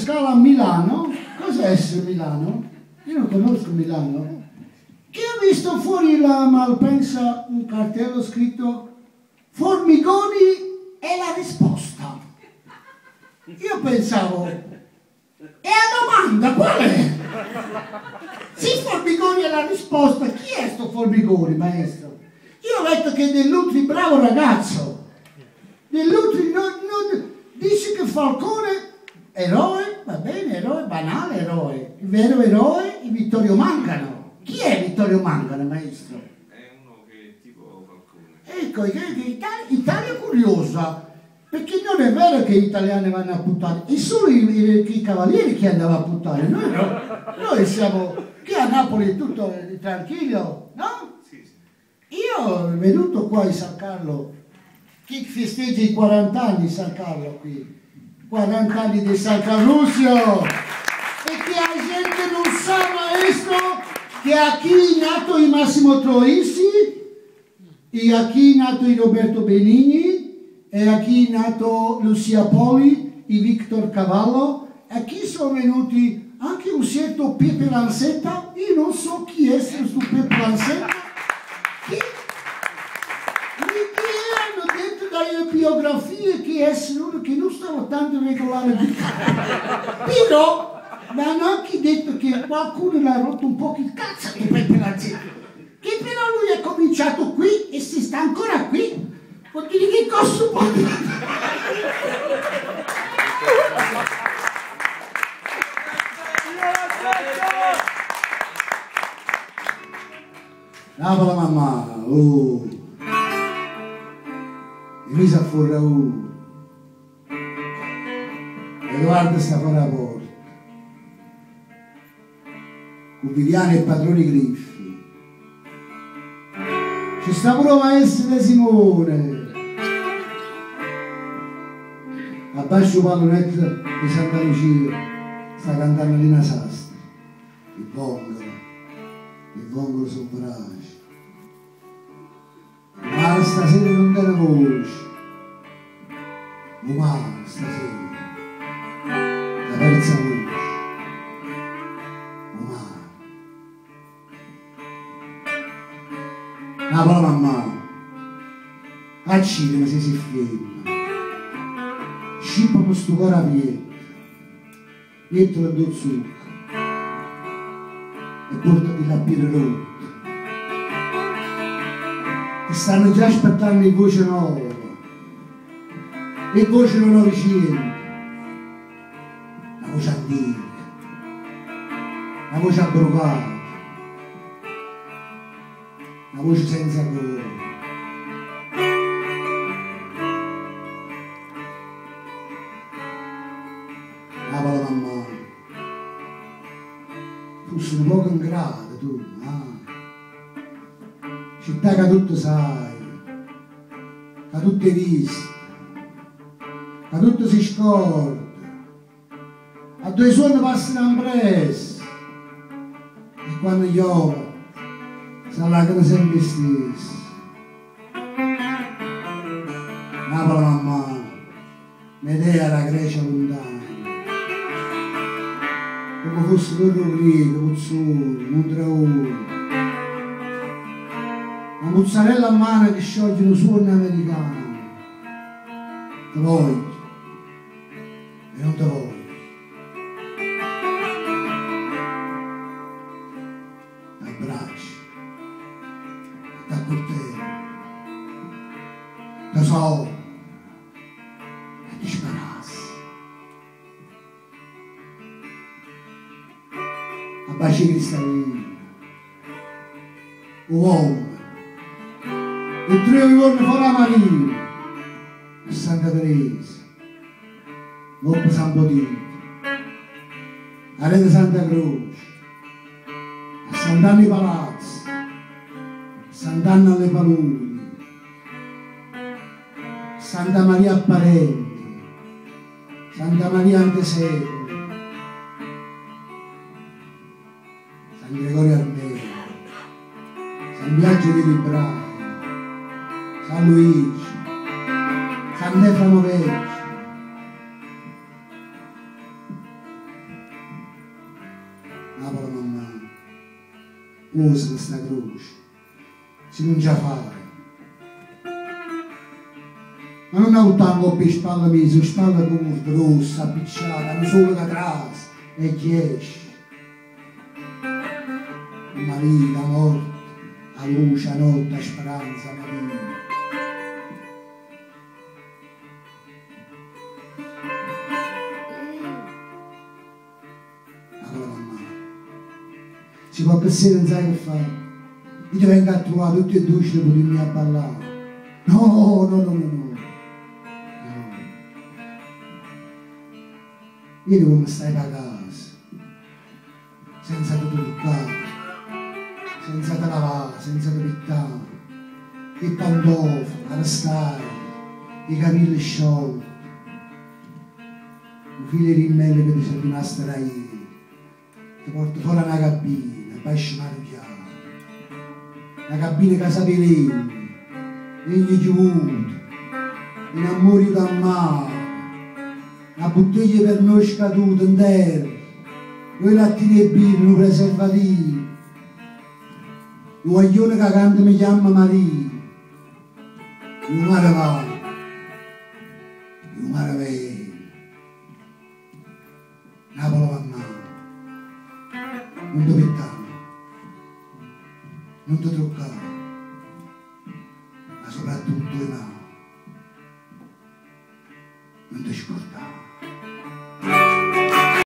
scala a Milano. Cos'è essere Milano? Io non conosco Milano. Che ho visto fuori la Malpensa un cartello scritto Formigoni è la risposta. Io pensavo, e la domanda qual è? Sì, Formigoni è la risposta. Chi è sto Formigoni, maestro? Io ho letto che Dell'Utri, bravo ragazzo. Dell'Utri dice che Falcone, eroe, va bene, eroe, banale eroe. Il vero eroe è Vittorio Mangano. Chi è Vittorio Mangano, maestro? È uno che è tipo Falcone. Ecco, Italia curiosa. Perché non è vero che gli italiani vanno a puttare, è solo i cavalieri che andavano a puttare, noi no. Noi siamo, qui a Napoli è tutto tranquillo, no? Sì, sì. Io ho venuto qua in San Carlo, chi festeggia i 40 anni di San Carlo qui, 40 anni di San Carlusio, e che la gente non sa, maestro, che a chi è nato il Massimo Troisi, e a chi è nato il Roberto Benigni, e a chi è nato Lucia Poli, e Victor Cavallo, e a chi sono venuti anche un certo Pepe Lancetta, io non so chi è questo Pepe Lancetta, che hanno detto dalle biografie che è uno che non stava tanto regolare di però mi hanno anche detto che qualcuno le ha rotto un po' il cazzo di Pepe Lancetta, che però lui è cominciato qui e si sta ancora qui. Vuol dire che costa un po'. Brava la mamma, oh. Elisa Forra, oh. Edoardo sta fuori la porta. Con Viviani e padroni Griffi. Ci sta pure maestro De Simone. Abbascio pallonetto di Santa Lucia sta cantando Lina Sastre, il vongolo sono braci. Ma stasera non dà voce, ma stasera la terza voce, ma la mamma a cinema se si ferma. Scippa questo cuore a pietro, mettono il zucchero e portati la birra rotta. Ti stanno già aspettando in voce nuova, e voce non vicina, la voce antica, la voce abbrugata, la voce senza cuore. La mamma, tu sei un poco ingrata, tu, città che tutto sai, che tutto hai visto, che tutto si scorda, a due suoni passano impresso, e quando piove, si allacrima sempre stesso. La mamma, Medea la Grecia lontana. Come fosse quello greco, Puzzoni, Mondraoni, una mozzarella a mano che scioglie un suono americano. Te voglio e non te voglio. Abbracci, ti accortello, ti so e ti sparassi. A baci cristallini, uomo, e 3 giorni fa la Marina, a Santa Teresa, Loppa San Potito, a Rete Santa Croce, a Sant'Anna ai Palazzi, a Sant'Anna alle Paludi, Santa Maria Apparente, Santa Maria Antesera, San Gregorio Armeno, San Biagio di Libraio, San Luigi, San Stefano Vecchio, Napoli mamma, usa questa croce, si non già fare. Ma non ha un tango per spalla mia, su spalla come grossa, appicciata, non solo da atrás, e chiesce. Una vita, la morte, la luce, la notte, la speranza, la vita. Allora mamma, si può pensare non sai che fare. Io ti vengo a trovare tutti e due, ci devo dirmi a ballare. No. Vedi come stai da casa, senza te toccare, senza te lavare, senza te pittare, i pantofoli, la stai, i capelli sciolti, un filo di rimmelle che ti sono rimaste da ieri, ti porto fuori una cabina, poi scimarchiare, una cabina che sa di legno, legno chiuso, in amore da mare, una bottiglia per noi scaduta in terra, due lattini e birra, un preservativo, un guaglione che canta mi chiama Maria, un mare va, un mare vero, Napoli mamma, non ti pittare, non ti truccare.